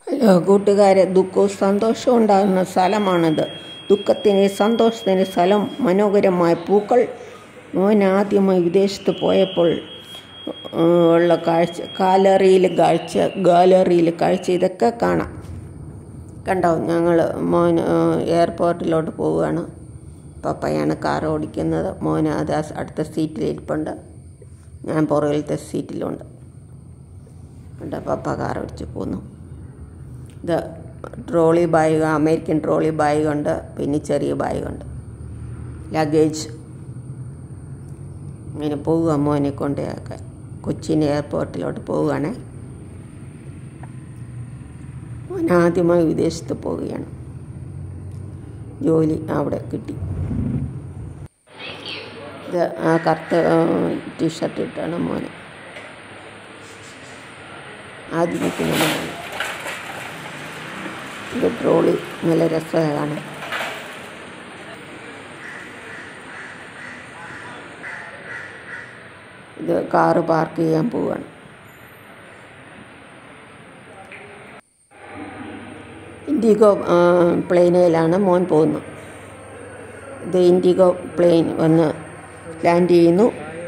Hello കൂട്ടുകാരെ, ദുഃഖവും സന്തോഷവും ഉണ്ടാകുന്ന സ്ഥലമാണിത്. ദുഃഖത്തിന് സന്തോഷത്തിന് സ്ഥലം, മനോഹരമായ പൂക്കൾ. മോൻ ആദ്യമായി വിദേശത്ത് പോയപ്പോൾ ഉള്ള കാഴ്ച, ഗാലറിയിൽ കാഴ്ച ഇതൊക്കെ കാണാം. കണ്ടോ, ഞങ്ങൾ മോൻ എയർപോർട്ടിലോട്ട് പോവുകയാണ്. പപ്പയാണ് കാർ ഓടിക്കുന്നത്. മോൻ അത് അടുത്ത സീറ്റിലിരിപ്പുണ്ട്, ഞാൻ പുറകിലത്തെ സീറ്റിലുണ്ട്. കണ്ടോ, പപ്പ കാർ ഓടിച്ച് പോന്നു. ഇത് ട്രോളി ബാഗ്, അമേരിക്കൻ ട്രോളി ബാഗുണ്ട്, പിന്നെ ചെറിയ ബാഗുണ്ട്, ലഗേജ്. ഇങ്ങനെ പോവുക മോനെ കൊണ്ടുപോയാക്കാൻ. കൊച്ചിൻ എയർപോർട്ടിലോട്ട് പോവുകയാണ്. മോൻ ആദ്യമായി വിദേശത്ത് പോവുകയാണ്. ജോലി അവിടെ കിട്ടി. ഇത് ആ കറുത്ത ടീഷർട്ട് ഇട്ടാണ് മോനെ ആദ്യം നിൽക്കുന്ന മോനെ. ഇത് ട്രോളി നല്ല രസമാണ്. ഇത് കാറ് പാർക്ക് ചെയ്യാൻ പോവുകയാണ്. ഇൻഡിഗോ പ്ലെയിനിലാണ് മോൻ പോകുന്നത്. ഇത് ഇൻഡിഗോ പ്ലെയിൻ വന്ന് ലാൻഡ് ചെയ്യുന്നു.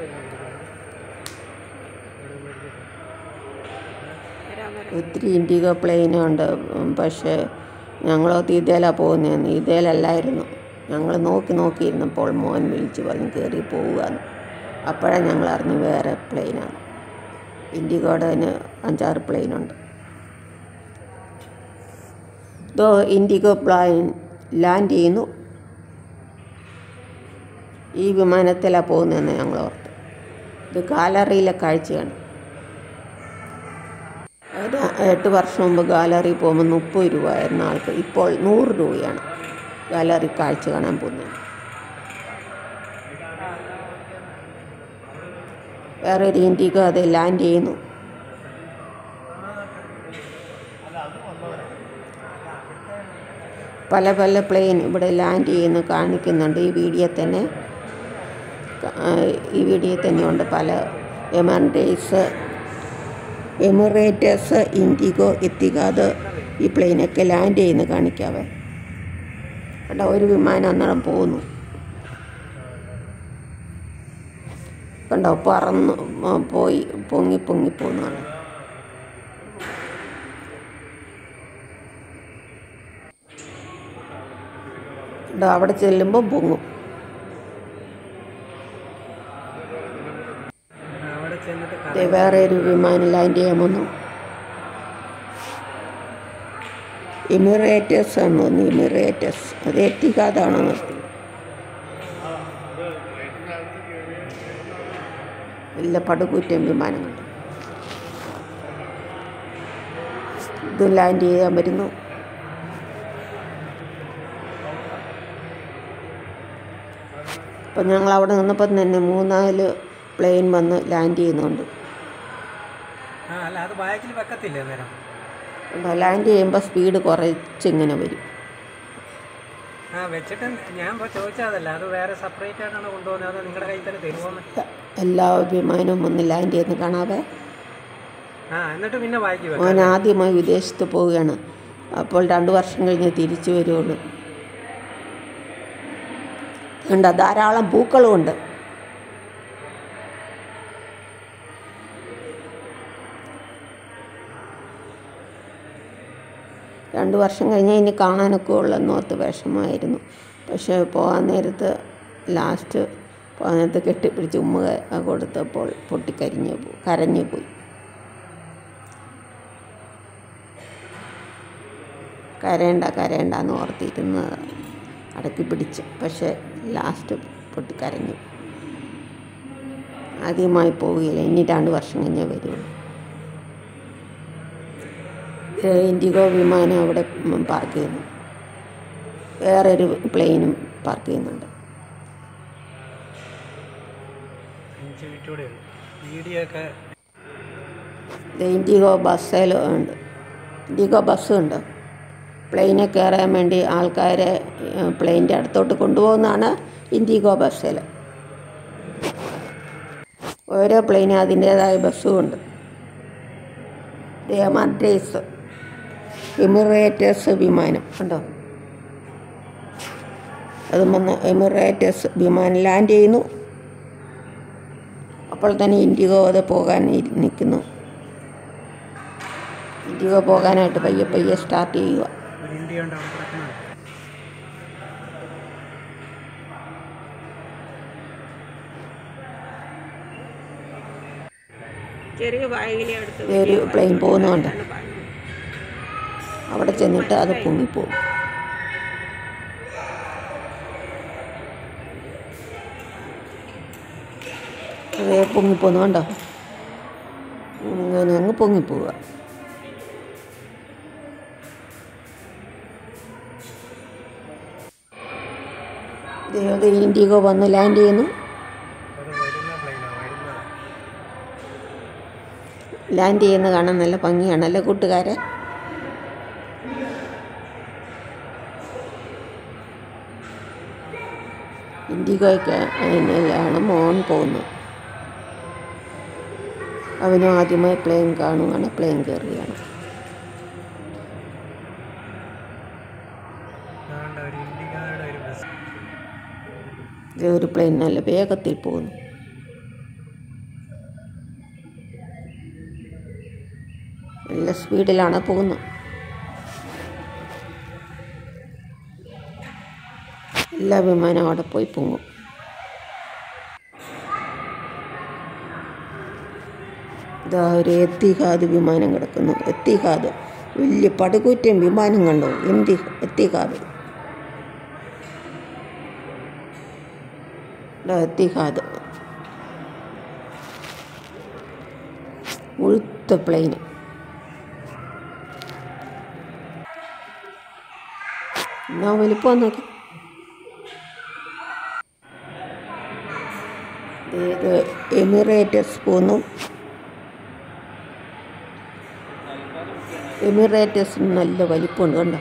ഒത്തിരി ഇൻഡിഗോ പ്ലെയിനുണ്ട്, പക്ഷേ ഞങ്ങളൊക്കെ ഇതേലാണ് പോകുന്നതെന്ന്. ഇതേലല്ലായിരുന്നു. ഞങ്ങൾ നോക്കിയിരുന്നപ്പോൾ മോൻ വിളിച്ച് പറഞ്ഞ് കയറി പോവുകയെന്ന്. അപ്പോഴാണ് ഞങ്ങൾ അറിഞ്ഞു വേറെ പ്ലെയിനാണ്. ഇൻഡിഗോയുടെ 5-6 പ്ലെയിനുണ്ട്. ഇതോ ഇൻഡിഗോ പ്ലെയിൻ ലാൻഡ് ചെയ്യുന്നു. ഈ വിമാനത്തിലാണ് പോകുന്നതെന്ന് ഞങ്ങൾ ഓർത്തു. ഇത് ഗാലറിയിലെ കാഴ്ചയാണ്. 8 വർഷം മുമ്പ് ഗാലറി പോകുമ്പോൾ 30 രൂപയായിരുന്ന ആൾക്ക് ഇപ്പോൾ 100 രൂപയാണ് ഗാലറി കാഴ്ച കാണാൻ പോകുന്നത്. വേറെ ഒരു ഇൻഡിഗോ അത് ലാൻഡ് ചെയ്യുന്നു. പല പ്ലെയിൻ ഇവിടെ ലാൻഡ് ചെയ്യുന്നു കാണിക്കുന്നുണ്ട്. ഈ വീഡിയോ തന്നെ ഉണ്ട്. പല എമിറേറ്റസ്, ഇൻഡിഗോ, എത്തിഹാദ്, ഈ പ്ലെയിനൊക്കെ ലാൻഡ് ചെയ്യുന്ന കാണിക്കാവേ. കണ്ടോ, ഒരു വിമാനം അന്നേരം പോകുന്നു. കണ്ടോ, പറന്ന് പോയി പൊങ്ങി പോകുന്നതാണ്. കണ്ടോ, അവിടെ ചെല്ലുമ്പോൾ പൊങ്ങും. വേറെ ഒരു വിമാനം ലാൻഡ് ചെയ്യാൻ വന്നു. എമിറേറ്റസ് ആണ് തോന്നുന്നു. എമിറേറ്റസ്, അത് എത്തിഹാദാണോ നിർത്തി. എല്ലാ പടുകൂറ്റൻ വിമാനങ്ങൾ. ഇത് ലാൻഡ് ചെയ്യാൻ വരുന്നു. അപ്പം ഞങ്ങൾ അവിടെ നിന്നപ്പം തന്നെ 3-4 പ്ലെയിൻ വന്ന് ലാൻഡ് ചെയ്യുന്നുണ്ട്. ലാൻഡ് ചെയ്യുമ്പോൾ സ്പീഡ് കുറച്ചിങ്ങനെ വരും. എല്ലാ വിമാനവും ഒന്ന് ലാൻഡ് ചെയ്യുന്ന കാണാതെ. മോൻ ആദ്യമായി വിദേശത്ത് പോവുകയാണ്. അപ്പോൾ 2 വർഷം കഴിഞ്ഞ് തിരിച്ചു വരുള്ളൂ. ഉണ്ട്, ധാരാളം പൂക്കളുമുണ്ട്. രണ്ട് വർഷം കഴിഞ്ഞ് ഇനി കാണാനൊക്കെ ഉള്ളെന്നോർത്ത് വിഷമമായിരുന്നു. പക്ഷേ ലാസ്റ്റ് പോകാൻ നേരത്ത് കെട്ടിപ്പിടിച്ച് ഉമ്മ കൊടുത്തപ്പോൾ കരഞ്ഞു പോയി. കരയണ്ടെന്ന് ഓർത്തിരുന്ന് അടക്കി പിടിച്ച്, പക്ഷേ ലാസ്റ്റ് പൊട്ടിക്കരഞ്ഞു. ആദ്യമായി പോവുകയില്ല, ഇനി 2 വർഷം കഴിഞ്ഞേ വരുള്ളൂ. ഇൻഡിഗോ വിമാനം അവിടെ പാർക്ക് ചെയ്യുന്നു. വേറൊരു പ്ലെയിനും പാർക്ക് ചെയ്യുന്നുണ്ട്. ഇൻഡിഗോ ബസ്സുണ്ട്. പ്ലെയിനിൽ കയറാൻ വേണ്ടി ആൾക്കാരെ പ്ലെയിനിൻ്റെ അടുത്തോട്ട് കൊണ്ടുപോകുന്നതാണ് ഇൻഡിഗോ ബസ്സിൽ. ഓരോ പ്ലെയിനും അതിൻ്റേതായ ബസ്സുമുണ്ട്. മദ്രേസ് എമിറേറ്റസ് വിമാനം കണ്ടോ, അതും വന്ന് എമിറേറ്റസ് വിമാനം ലാൻഡ് ചെയ്യുന്നു. അപ്പോൾ തന്നെ ഇൻഡിഗോ അത് പോകാൻ നിൽക്കുന്നു. ഇൻഡിഗോ പോകാനായിട്ട് പയ്യെ പയ്യെ സ്റ്റാർട്ട് ചെയ്യുക. ഒരു പ്ലെയിൻ പോകുന്നുണ്ട്. അവിടെ ചെന്നിട്ട് അത് പൊങ്ങിപ്പോകും. അതേ പൊങ്ങിപ്പോന്നു കണ്ടോ, അങ്ങനെ അങ്ങ് പൊങ്ങിപ്പോവുക. ഇൻഡിഗോ വന്ന് ലാൻഡ് ചെയ്യുന്നു. ലാൻഡ് ചെയ്യുന്ന കാണാൻ നല്ല ഭംഗിയാണല്ലേ കൂട്ടുകാരെ. ഇൻഡിഗോയ്ക്ക് അതിലാണ് മോൻ പോകുന്നത്. അവനും ആദ്യമായി പ്ലെയിൻ കാണുകയാണ്, പ്ലെയിൻ കയറുകയാണ്. ഒരു പ്ലെയിൻ നല്ല വേഗത്തിൽ പോകുന്നു. നല്ല സ്പീഡിലാണ് പോകുന്നത്. എല്ലാ വിമാനവും അവിടെ പോയി പൊങ്ങും. ഇതാ ഒരു എത്തിഹാദ് വിമാനം കിടക്കുന്നു. എത്തിഹാദ് വലിയ പടുകൂറ്റൻ വിമാനം കണ്ടോ, എത്തിഹാദ്. എത്തിഹാദ് മുഴുത്ത പ്ലെയിന്. എന്നാ വലിപ്പം നോക്കി. ഇത് എമിറേറ്റസ് പോന്നു. എമിറേറ്റസിന് നല്ല വലിപ്പമുണ്ട് കണ്ടോ.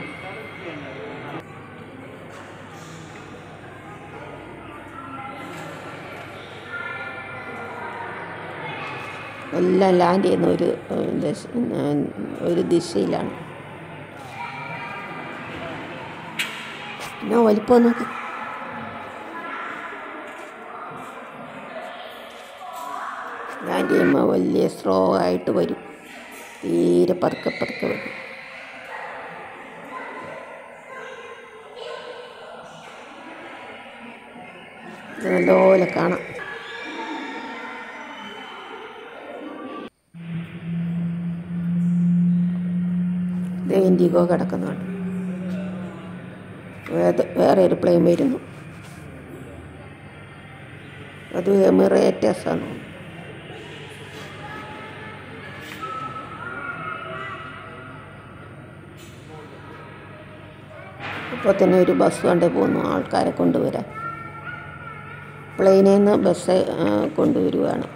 എല്ലാം ലാൻഡ് ചെയ്യുന്ന ഒരു ദിശയിലാണ്. എന്നാ വലിപ്പം നോക്കി. ലാൻഡ് ചെയ്യുമ്പോൾ വലിയ സ്ലോ ആയിട്ട് വരും, തീരെ പതുക്കെ പതുക്കെ വരും. ഇത് നല്ലപോലെ കാണാം. ഇൻഡിഗോ കിടക്കുന്നുണ്ട്. വേറെ ഒരു പ്ലെയിൻ വരുന്നു. അത് എമിറേറ്റസ് ആണ്. ഇപ്പോൾ തന്നെ ഒരു ബസ് കണ്ടേ പോകുന്നു ആൾക്കാരെ കൊണ്ടുവരാൻ. പ്ലെയിനിൽ നിന്ന് ബസ് കൊണ്ടുവരുവാണ്.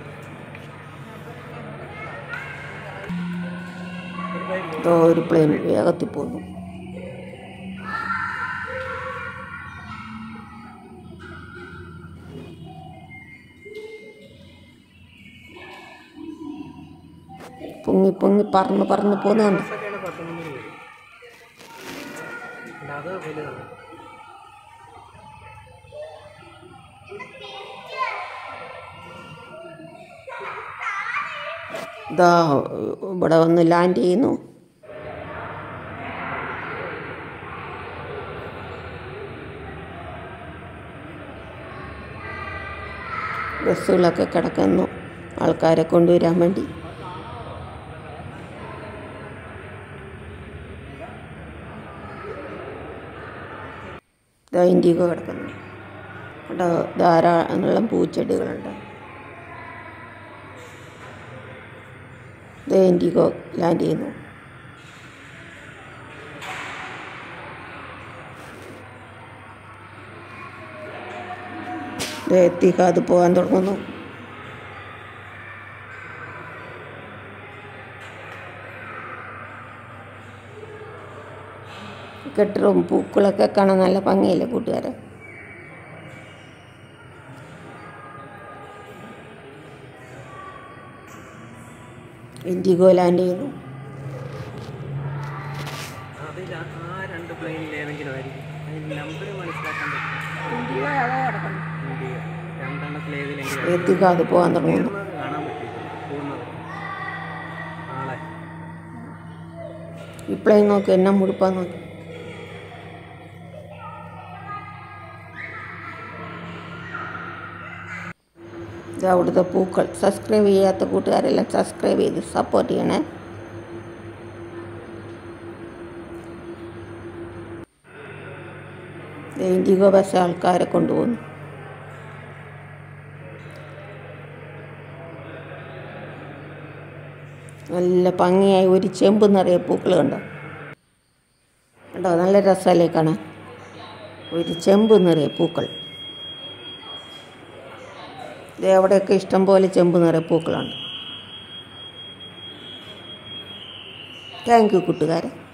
ഒരു പ്ലെയിൻ വേഗത്തിൽ പോകുന്നു. പൊങ്ങി പൊങ്ങി പറന്ന് പറന്ന് പോകുന്നുണ്ട്. ഇതാ ഇവിടെ വന്ന് ലാൻഡ് ചെയ്യുന്നു. ബസ്സുകളൊക്കെ കിടക്കുന്നു ആൾക്കാരെ കൊണ്ടുവരാൻ വേണ്ടി. ഇൻഡിഗോ കിടക്കുന്നു. അവിടെ ധാരാളം പൂച്ചെടികളുണ്ട്. ഇൻഡിഗോ ലാൻഡ് ചെയ്യുന്നു. എത്തിഹാദ് പോകാൻ തുടങ്ങുന്നു. കെട്ടിടവും പൂക്കളൊക്കെ കാണാൻ നല്ല ഭംഗിയല്ലേ കൂട്ടുകാരെ. ഇൻഡിഗോ ലാൻഡ് ചെയ്യുന്നു. ആ 2 പ്ലെയിനിൽ ഏതെങ്കിലും ആയിരിക്കും. അതിന് നമ്പർ മനസ്സിലാക്കാൻ പറ്റും. രണ്ടെണ്ണത്തിൽ ഏതിലെങ്കിലും എത്തിക്കാതെ പോകാൻ തുടങ്ങുന്നു. കാണാൻ പറ്റില്ല പോകുന്നത് ആളെ. ഇപ്പോഴേ നോക്കി എന്നെ മുടുപ്പാൻ നോക്കി. ഇത് അവിടുത്തെ പൂക്കൾ. സബ്സ്ക്രൈബ് ചെയ്യാത്ത കൂട്ടുകാരെല്ലാം സബ്സ്ക്രൈബ് ചെയ്ത് സപ്പോർട്ട് ചെയ്യണേ. ഇൻഡിഗോ ബസ് ആൾക്കാരെ കൊണ്ടുപോകുന്നു. നല്ല ഭംഗിയായി ഒരു ചെമ്പ് നിറയെ പൂക്കൾ കണ്ടോ കണ്ടോ, നല്ല രസമല്ലേ കാണാൻ. ഒരു ചെമ്പ് നിറയെ പൂക്കൾ. ഇത് എവിടെയൊക്കെ ഇഷ്ടം പോലെ ചെമ്പ് നിറയെ പൂക്കളാണ്. താങ്ക് യു കൂട്ടുകാരെ.